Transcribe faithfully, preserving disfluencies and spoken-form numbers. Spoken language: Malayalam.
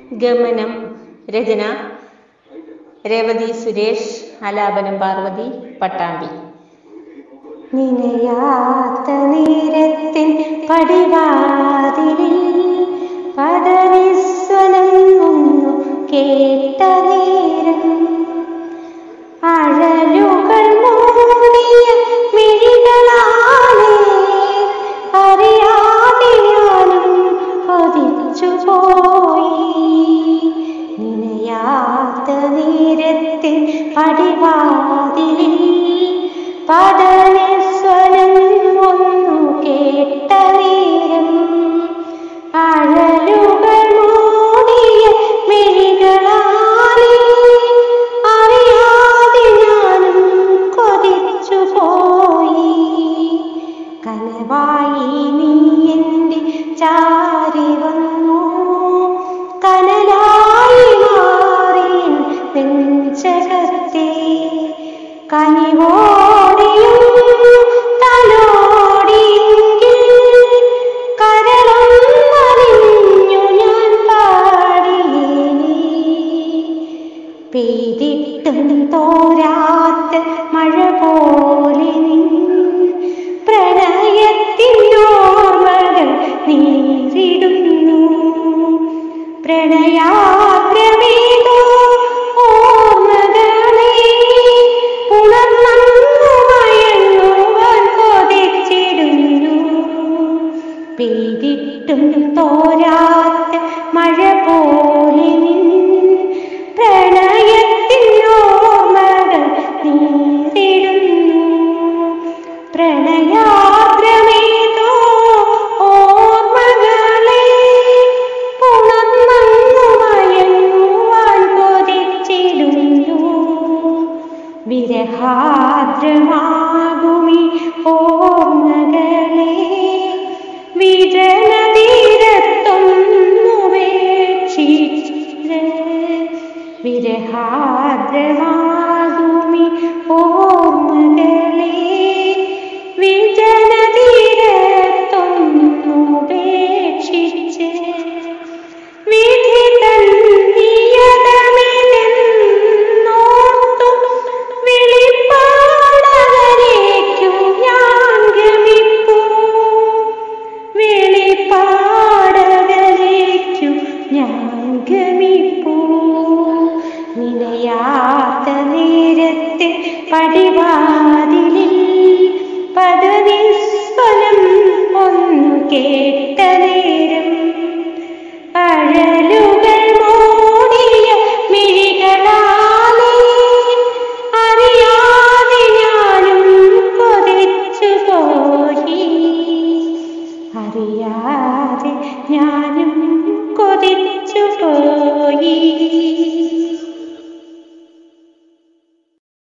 ഗമനം. രചന രേവതി സുരേഷ്. ആലാപനം പാർവതി പട്ടാമ്പി. നിനയാത്ത നേരത്തിൻ പടിവാതിലിൽ പദവിസ്വനം ഒന്നു കേട്ട നേരം അഴലുകൾ മൂടിയ മിഴികളാലേ അറിയാതെ ഞാനും കൊതിച്ചുപോയി. നിനയാത്ത നേരത്തിൻ പടിവാതിലിൽ പദവിസ്വനം ഒന്നു കേട്ട നേരം അഴലുകൾ മൂടിയ മിഴികളാലേ അറിയാതെ ഞാനും കൊതിച്ചുപോയി. കനവായി നീ എൻ്റെ ചാരി വന്നു, കനലായി മാറി നെഞ്ചകത്തെ കനിവോടെയും തലോടിയെങ്കിൽ കരളൊന്നറിഞ്ഞു ഞാൻ പാടിയേനെ. പെയ്തിട്ടും തോരാത്ത മഴ പോലെ നിൻ പ്രണയത്തിനോർമ്മകൾ നീരിടുന്നു. പ്രണയാഗ്രമേതോ ഓർമ്മകളെ ഉണർന്നു മയങ്ങുവാൻ കൊതിച്ചിടുന്നു. പെയ്തിട്ടും തോരാത്ത മഴ പോലെ നിൻ പ്രണയത്തിനോർമ്മകൾ നീരിടുന്നു. പ്രണയാഗ്രമേതോ ഓർമ്മകളെ ഉണർന്നു മയങ്ങുവാൻ കൊതിച്ചിടുന്നു. വിരഹാദ്രമാകുമി ഓർമ്മകളെ വിജനതീരത്തൊന്നുപേക്ഷിച്ച് വിരഹാദ്രമാകുമി ഓർമ്മകളെ വിജനതീരത്തൊന്നുപേക്ഷിച്ച് വിധി തൻ നിയതമെന്നോർത്തു വെളിപ്പാടകലേക്കും ഞാൻ ഗമിപ്പൂ. വെളിപ്പാടകലേക്കും ഞാൻ ഗമിപ്പൂ. നിനയാത്ത നേരത്തെ പടിവാതിലിൽ പദവിസ്വനം ഒന്നു കേട്ട നേരം അഴലുകൾ മൂടിയ മിഴികളാലേ അറിയാതെ ഞാനും കൊതിച്ചുപോയി. അറിയാതെ ഞാനും കൊതിച്ചുപോയി.